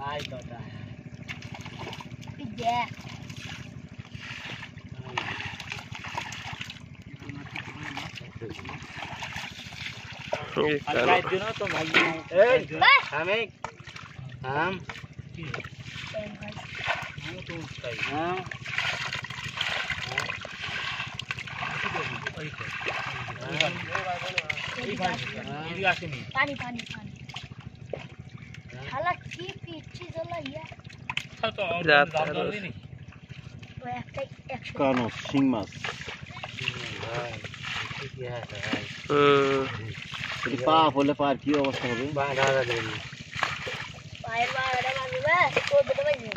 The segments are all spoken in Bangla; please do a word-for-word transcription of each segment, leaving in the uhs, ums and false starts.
আই দাদা এই দেখ আর গাইড দিনো তো ভাই এই আমি হাম কি আমি তো উঠাই হ্যাঁ ওই তো এই ভাই এই আসেনি পানি পানি পানি শালা কি পিচ্ছি জ্বলা ইয়া তো রাত জলদি নি ওই একটা একশো কানো শিং মাছ ভাই কি আছে ভাই হুম পা বলে পার কি অবস্থা হবে বা দাদা দেন পায়ের বাড়াটা ভাঙবে কোদটা ভাঙবে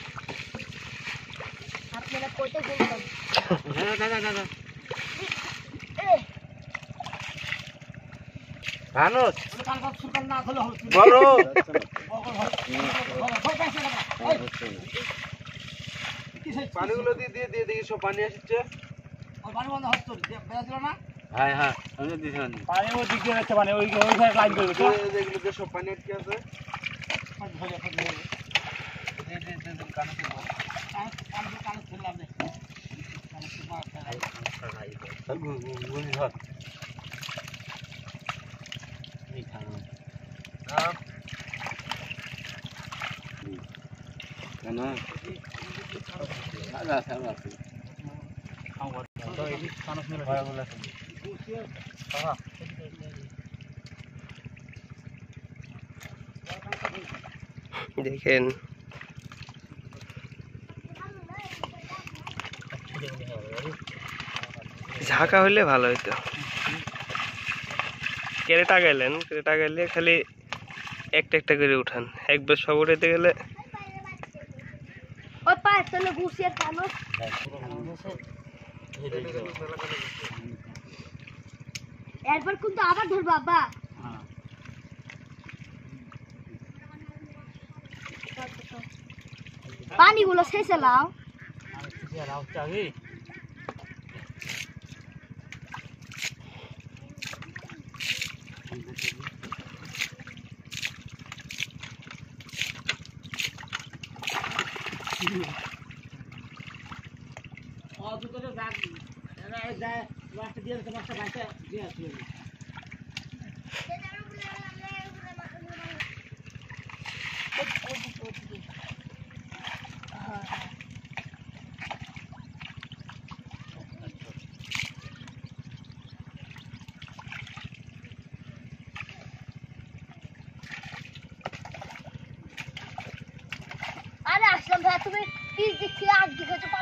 আপনারা কোটে গেলেন দাদা দাদা দাদা ভানুস কালকা সুকাল না হলো বড় পানিগুলো দিয়ে দিয়ে দিয়ে দেখি সব পানি আসছে পানি বন্ধ হচ্ছে বেরাছিল না হ্যাঁ হ্যাঁ আমি দিছেন পানি ওই দিক দিয়ে যাচ্ছে মানে ওই ওই সাইড লাইন করবে তো এগুলো দিয়ে সব পানি আটকে আছে কেন আলা সালা তো এই কানস মেরে ভয় বলা হ্যাঁ দেখেন ঝাঁকা হইলে ভালো হইতো কেরেটা গেলেন কেরেটা গেলে খালি একটা একটা করে উঠান একবার সব উঠাইতে গেলে ওই পায়ে চলে ঘুষিয়ে কানো একবার কিন্তু আবার ধর বাবা পানি গুলো শেষে লাও আরে আসলাম ভাই তুমি পিস দিক থেকে আগ দিকে